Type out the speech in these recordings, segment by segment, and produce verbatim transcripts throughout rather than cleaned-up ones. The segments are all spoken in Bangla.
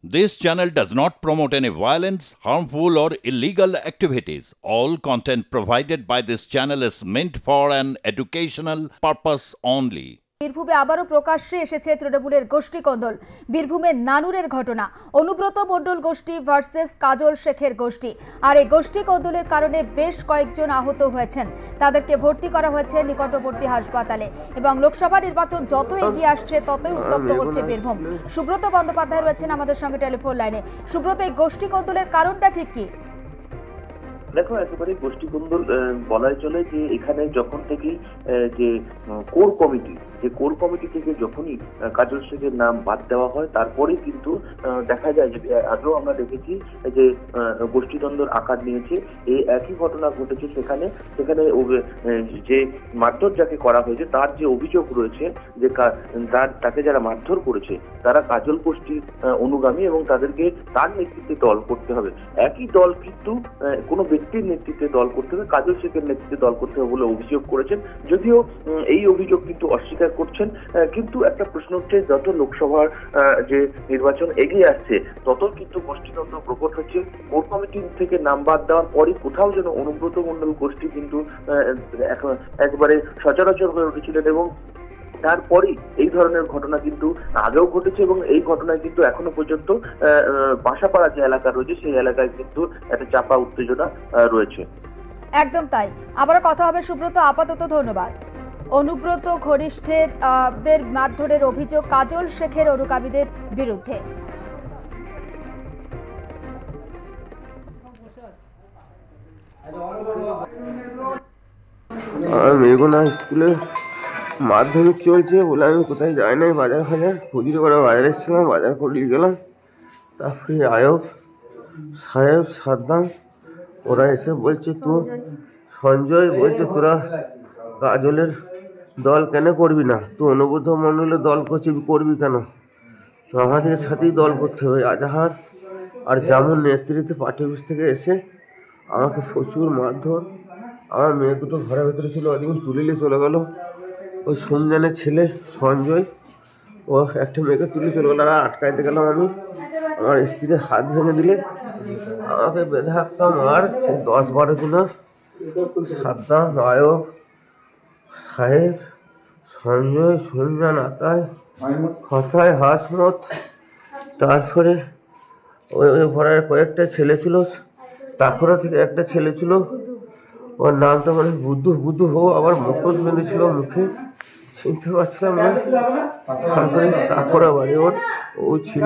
This channel does not promote any violence, harmful, or illegal activities. All content provided by this channel is meant for an educational purpose only. বীরভূমে আবারও প্রকাশ্যে এসেছে তৃণমূলের গোষ্ঠী কোন্দল। বীরভূমের নানুরের ঘটনা, অনুব্রত মণ্ডল গোষ্ঠী ভার্সেস কাজল শেখের গোষ্ঠী। আর এই গোষ্ঠী কোন্দলের কারণে বেশ কয়েকজন আহত হয়েছেন, তাদেরকে ভর্তি করা হয়েছে নিকটবর্তী হাসপাতালে। এবং লোকসভা নির্বাচন যত এগিয়ে আসছে ততই উত্তপ্ত হচ্ছে বীরভূম। সুব্রত বন্দ্যোপাধ্যায় রয়েছেন আমাদের সঙ্গে টেলিফোন লাইনে। সুব্রত, এই গোষ্ঠী কোন্দলের কারণটা ঠিক কি? দেখো, একেবারে গোষ্ঠী কোন্দল বলাই চলে যে এখানে যখন থেকে যে কোর কমিটি যে কোর কমিটি থেকে যখনই কাজল শেখের নাম বাদ দেওয়া হয় তারপরে কিন্তু দেখা যায় যে আগেও আমরা দেখেছি যে গোষ্ঠীদ্বন্দ্বের আকার নিয়েছে। এই একই ঘটনা ঘটেছে সেখানে সেখানে যে মারধর যাকে করা হয়েছে তার যে অভিযোগ রয়েছে যে তার তাকে যারা মারধর করেছে তারা কাজল গোষ্ঠীর অনুগামী এবং তাদেরকে তার নেতৃত্বে দল করতে হবে। একই দল কিন্তু কোনো ব্যক্তির নেতৃত্বে দল করতে হবে, কাজল শেখের নেতৃত্বে দল করতে হবে বলে অভিযোগ করেছেন। যদিও এই অভিযোগ কিন্তু অস্বীকার করছেন, কিন্তু একটা প্রশ্ন হচ্ছে যত লোকসভার যে নির্বাচন এগিয়ে আসছে তত কিন্তু গোষ্ঠীদ্বন্দ্ব প্রকট হচ্ছে। কোর কমিটি থেকে নাম বাদ দেওয়ার পরই কোথাও যেন অনুব্রত মণ্ডল গোষ্ঠী কিন্তু একবারে সচরাচর হয়ে উঠেছিলেন এবং তারপরেই এই ধরনের ঘটনা কিন্তু আগেও ঘটেছে এবং এই ঘটনায় কিন্তু এখনো পর্যন্ত বাসাপাড়া যে এলাকা রয়েছে সেই এলাকায় কিন্তু একটা চাপা উত্তেজনা রয়েছে। একদম তাই। আবারও কথা হবে সুব্রত, আপাতত ধন্যবাদ। অনুব্রত ঘনিষ্ঠের মারধরের অভিযোগ কাজল শেখের অনুগামীদের বিরুদ্ধে। মেঘনা স্কুলে মাধ্যমিক চলছে বলে আমি কোথায় যাই নাই, বাজার ফাজার খুঁজিতে করে বাজারে এসেছিলাম, বাজার করে গেলাম। তারপরে আয়ব সাহেব সাদ্দাম ওরা এসে বলছে তো সঞ্জয় বলছে তোরা কাজলের দল কেন করবি না, তো অনুব্রত মণ্ডলের দল করছি করবি কেন, তো আমাদের সাথেই দল করতে হবে। আজাহার আর জামুন নেতৃত্বে পার্টি অফিস থেকে এসে আমাকে প্রচুর মারধর। আমার মেয়ে দুটো ঘরের ভেতরে ছিল, ওদিকে তুলে নিয়ে চলে গেলো। ওই সোমজানের ছেলে সঞ্জয় ও একটা মেয়েকে তুলে চলে গেলো, আর আটকাইতে গেলাম আমি। আমার স্ত্রীর হাত ভেঙে দিলে আমাকে বেঁধে রাখতাম। আর সে দশ বারো জন সাদ্দাম আয়ব সাহেব সঞ্জয় সোমজান আতায় কথায় হাসমত, তারপরে ওই ওই ঘরের কয়েকটা ছেলে ছিল, তারপরে থেকে একটা ছেলে ছিল ওর নামটা মানে বুদ্ধু বুদ্ধু হো, আবার মুখোশ বেঁধেছিল মুখে, চিনতে পারছিলাম না। তারপরে তারপরে বাড়ি ওর ও ছিল।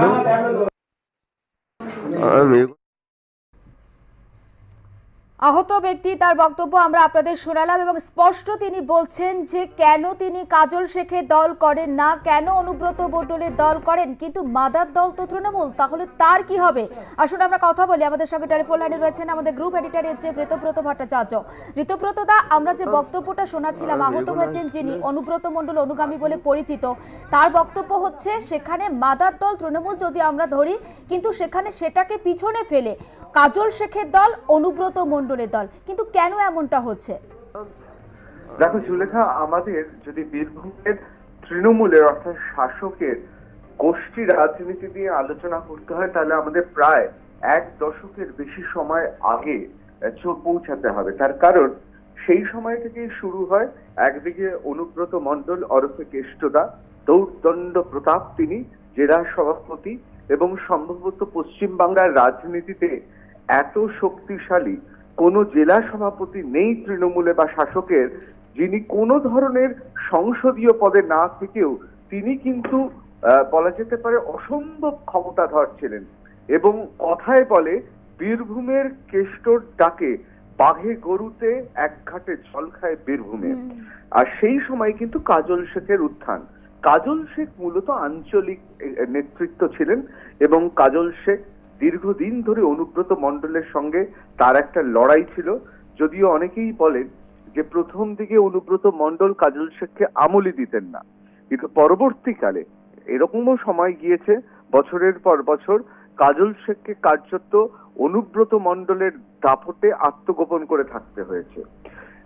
আহত ব্যক্তি তার বক্তব্য আমরা আপনাদের শোনালাম এবং স্পষ্ট তিনি বলছেন যে কেন তিনি কাজল শেখের দল করেন না, কেন অনুব্রত মণ্ডলের দল করেন, কিন্তু মাদার দল তো তৃণমূল, তাহলে তার কি হবে? আসুন আমরা কথা বলি। আমাদের সঙ্গে টেলিফোন লাইনে রয়েছেন আমাদের গ্রুপ এডিটর হচ্ছে ঋতব্রত ভট্টাচার্য। ঋতব্রত দা, আমরা যে বক্তব্যটা শোনাচ্ছিলাম, আহত হয়েছেন যিনি অনুব্রত মণ্ডল অনুগামী বলে পরিচিত, তার বক্তব্য হচ্ছে সেখানে মাদার দল তৃণমূল যদি আমরা ধরি, কিন্তু সেখানে সেটাকে পিছনে ফেলে কাজল শেখের দল অনুব্রত মণ্ডলের দল, কিন্তু কেন এমনটা হচ্ছে? দেখো সুলেখা, আমাদের যদি বীরভূমের তৃণমূলের অর্থাৎ শাসকের গোষ্ঠী রাজনীতি দিয়ে আলোচনা করতে হয় তাহলে আমাদের প্রায় এক দশকের বেশি সময় আগে পৌঁছাতে হবে। তার কারণ সেই সময় থেকেই শুরু হয় একদিকে অনুব্রত মণ্ডল ওরফে কেষ্টদা, দৌর্দণ্ড প্রতাপ, তিনি জেলা সভাপতি এবং সম্ভবত পশ্চিমবাংলার রাজনীতিতে এত শক্তিশালী কোন জেলা সভাপতি নেই তৃণমূলে বা শাসকের, যিনি কোনো ধরনের সংসদীয় পদে না থেকেও তিনি কিন্তু বলা যেতে পারে অসম্ভব ক্ষমতাধর ছিলেন। এবং কথায় বলে বীরভূমের কেষ্টর ডাকে বাঘে গরুতে এক ঘাটে জল খায় বীরভূমে। আর সেই সময় কিন্তু কাজল শেখের উত্থান। কাজল শেখ মূলত আঞ্চলিক নেতৃত্ব ছিলেন এবং কাজল শেখ দীর্ঘদিন ধরে অনুব্রত মণ্ডলের সঙ্গে তার একটা লড়াই ছিল। যদিও অনেকেই বলেন যে প্রথম দিকে অনুব্রত মণ্ডল কাজল শেখকে আমলি দিতেন না, কিন্তু পরবর্তীকালে এরকমও সময় গিয়েছে বছরের পর বছর কাজল শেখকে কার্যত অনুব্রত মণ্ডলের দাপটে আত্মগোপন করে থাকতে হয়েছে।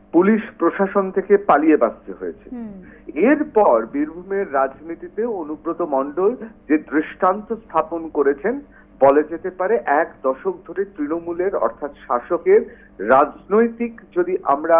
পুলিশ প্রশাসন থেকে পালিয়ে বাঁচতে হয়েছে। এরপর বীরভূমের রাজনীতিতে অনুব্রত মণ্ডল যে দৃষ্টান্ত স্থাপন করেছেন, বলা যেতে পারে এক দশক ধরে তৃণমূলের অর্থাৎ শাসকের রাজনৈতিক যদি আমরা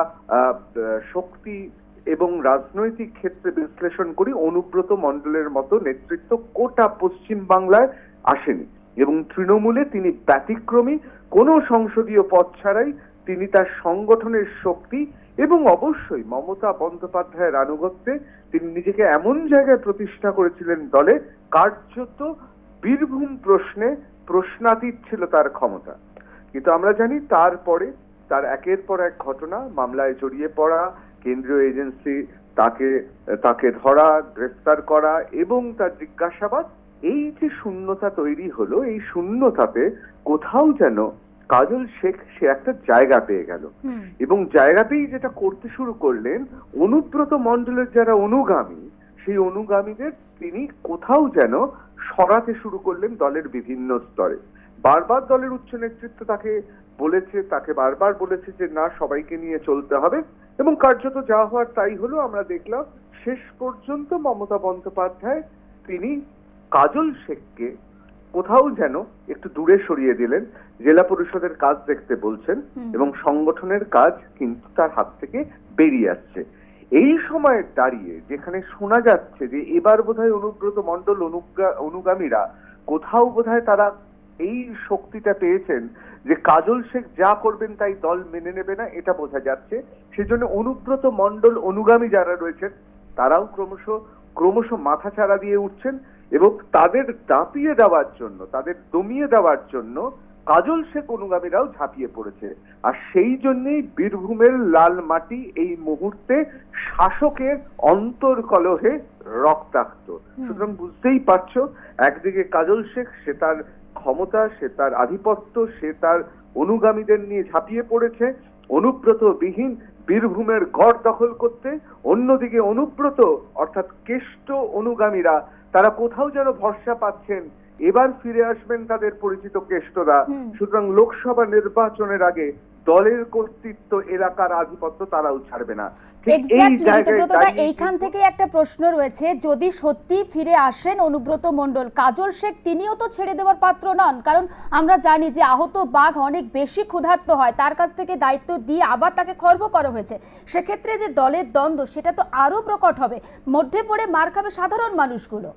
শক্তি এবং রাজনৈতিক ক্ষেত্রে বিশ্লেষণ করি, অনুব্রত মণ্ডলের মতো নেতৃত্ব গোটা পশ্চিম বাংলায় আসেনি এবং তৃণমূলে তিনি ব্যতিক্রমী। কোনো সংসদীয় পদ ছাড়াই তিনি তার সংগঠনের শক্তি এবং অবশ্যই মমতা বন্দ্যোপাধ্যায়ের আনুগত্যে তিনি নিজেকে এমন জায়গায় প্রতিষ্ঠা করেছিলেন দলে, কার্যত বীরভূম প্রশ্নে প্রশ্নাতীত ছিল তার ক্ষমতা। কিন্তু আমরা জানি তারপরে তার একের পর এক ঘটনা, মামলায় জড়িয়ে পড়া, কেন্দ্রীয় এজেন্সি তাকে তাকে ধরা, গ্রেফতার করা এবং তার জিজ্ঞাসাবাদ, এই যে শূন্যতা তৈরি হলো, এই শূন্যতাতে কোথাও যেন কাজল শেখ সে একটা জায়গা পেয়ে গেল এবং জায়গা পেয়ে যেটা করতে শুরু করলেন, অনুব্রত মণ্ডলের যারা অনুগামী, সেই অনুগামীদের তিনি কোথাও যেন সরাতে শুরু করলেন দলের বিভিন্ন স্তরে। বারবার দলের উচ্চ নেতৃত্ব তাকে বলেছে, তাকে বারবার বলেছে যে না, সবাইকে নিয়ে চলতে হবে এবং কার্যত যা হওয়ার তাই হলো। আমরা দেখলাম শেষ পর্যন্ত মমতা বন্দ্যোপাধ্যায় তিনি কাজল শেখকে কোথাও যেন একটু দূরে সরিয়ে দিলেন, জেলা পরিষদের কাজ দেখতে বলছেন এবং সংগঠনের কাজ কিন্তু তার হাত থেকে বেরিয়ে আসছে। এই সময় দাঁড়িয়ে যেখানে শোনা যাচ্ছে যে এবার বোধহয় অনুব্রত মণ্ডল অনুগামীরা কোথাও বোধহয় তারা এই শক্তিটা পেয়েছেন যে কাজল শেখ যা করবেন তাই দল মেনে নেবে না, এটা বোঝা যাচ্ছে। সেজন্য অনুব্রত মণ্ডল অনুগামী যারা রয়েছেন তারাও ক্রমশ ক্রমশ মাথা ছাড়া দিয়ে উঠছেন এবং তাদের দাপিয়ে দেওয়ার জন্য, তাদের দমিয়ে দেওয়ার জন্য কাজল শেখ অনুগামীরাও ঝাঁপিয়ে পড়েছে। আর সেই জন্যই বীরভূমের লাল মাটি এই মুহূর্তে শাসকের অন্তর্কলহে রক্তাক্ত। সুতরাং বুঝতেই পারছো, একদিকে কাজল শেখ সে তার ক্ষমতা, সে তার আধিপত্য, সে তার অনুগামীদের নিয়ে ঝাঁপিয়ে পড়েছে অনুব্রত বিহীন বীরভূমের গড় দখল করতে। অন্যদিকে অনুব্রত অর্থাৎ কেষ্ট অনুগামীরা তারা কোথাও যেন ভরসা পাচ্ছেন এবার ফিরে আসবেন তাদের পরিচিত কেষ্টরা। সুতরাং লোকসভা নির্বাচনের আগে দলের কর্তৃত্ব, এলাকার আধিপত্য তারাও ছাড়বে না। এইখান থেকে একটা প্রশ্ন রয়েছে, যদি সত্যি ফিরে আসেন অনুব্রত মণ্ডল, কাজল শেখ তিনিও তো ছেড়ে দেওয়ার পাত্র নন, কারণ আমরা জানি যে আহত বাঘ অনেক বেশি ক্ষুধার্ত হয়, তার কাছ থেকে দায়িত্ব দিয়ে আবার তাকে খর্ব করা হয়েছে। সেক্ষেত্রে যে দলের দ্বন্দ্ব সেটা তো আরো প্রকট হবে, মধ্যে পড়ে মার খাবে সাধারণ মানুষগুলো।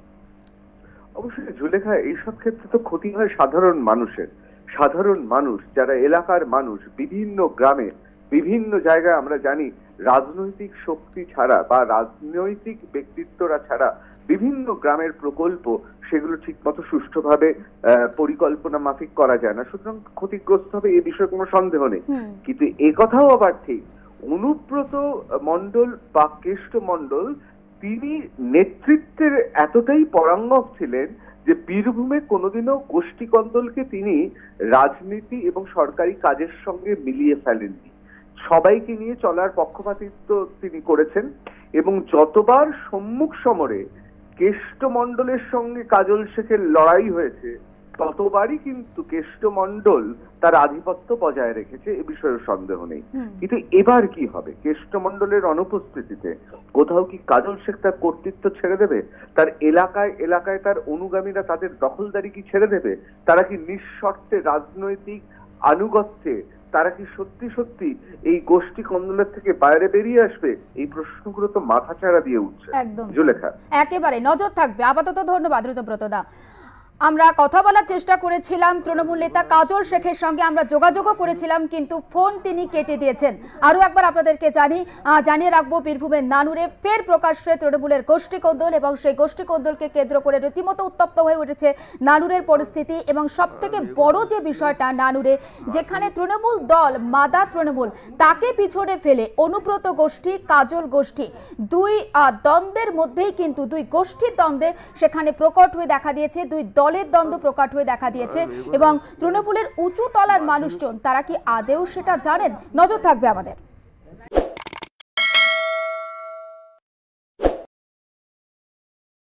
অবশ্যই জুলেখা, এইসব ক্ষেত্রে তো ক্ষতি হয় সাধারণ মানুষের। সাধারণ মানুষ যারা এলাকার মানুষ, বিভিন্ন গ্রামে বিভিন্ন জায়গায় আমরা জানি রাজনৈতিক শক্তি ছাড়া বা রাজনৈতিক ব্যক্তিত্বরা ছাড়া বিভিন্ন গ্রামের প্রকল্প সেগুলো ঠিক মতো সুষ্ঠুভাবে পরিকল্পনা মাফিক করা যায় না। সুতরাং ক্ষতিগ্রস্ত হবে, এ বিষয়ে কোনো সন্দেহ নেই। কিন্তু এ কথাও আবার ঠিক, অনুব্রত মণ্ডল বা কেষ্ট মণ্ডল তিনি নেতৃত্বের এতটাই পরাঙ্গম ছিলেন যে বীরভূমে কোনোদিনও গোষ্ঠী কন্দলকে তিনি রাজনীতি এবং সরকারি কাজের সঙ্গে মিলিয়ে ফেলেননি। সবাইকে নিয়ে চলার পক্ষপাতিত্ব তিনি করেছেন এবং যতবার সম্মুখ সমরে কেষ্টমণ্ডলের সঙ্গে কাজল শেখের লড়াই হয়েছে ততবারই কিন্তু কেষ্টমণ্ডল তার আধিপত্য বজায় রেখেছে, এ বিষয়ে সন্দেহ নেই। কিন্তু এবার কি হবে? কেষ্টমণ্ডলের অনুপস্থিতিতে কোথাও কি কাজল শেখ তার কর্তৃত্ব ছেড়ে দেবে? তার এলাকায় এলাকায় তার অনুগামীরা তাদের দখলদারি কি ছেড়ে দেবে? তারা কি নিঃশর্তে রাজনৈতিক আনুগত্যে তারা কি সত্যি সত্যি এই গোষ্ঠী কন্দলের থেকে বাইরে বেরিয়ে আসবে? এই প্রশ্নগুলো তো মাথা চাড়া দিয়ে উঠছে। একদম জুলেখা, একেবারে নজর থাকবে। আপাতত ধন্যবাদ ঋতব্রতদা। আমরা কথা বলার চেষ্টা করেছিলাম তৃণমূল নেতা কাজল শেখের সঙ্গে, আমরা যোগাযোগও করেছিলাম কিন্তু ফোন তিনি কেটে দিয়েছেন। আরও একবার আপনাদেরকে জানি জানিয়ে রাখবো, বীরভূমের নানুরে ফের প্রকাশ্যে তৃণমূলের গোষ্ঠী কোন্দল এবং সেই গোষ্ঠী কোন্দলকে কেন্দ্র করে রীতিমতো উত্তপ্ত হয়ে উঠেছে নানুরের পরিস্থিতি। এবং সবথেকে বড় যে বিষয়টা নানুরে, যেখানে তৃণমূল দল মাদা তৃণমূল তাকে পিছনে ফেলে অনুব্রত গোষ্ঠী কাজল গোষ্ঠী দুই দ্বন্দ্বের মধ্যেই কিন্তু দুই গোষ্ঠীর দ্বন্দ্বে সেখানে প্রকট হয়ে দেখা দিয়েছে, দুই দল দলের দ্বন্দ্ব প্রকট হয়ে দেখা দিয়েছে। এবং তৃণমূলের উঁচু তলার মানুষজন তারা কি আদেও সেটা জানেন? নজর থাকবে আমাদের।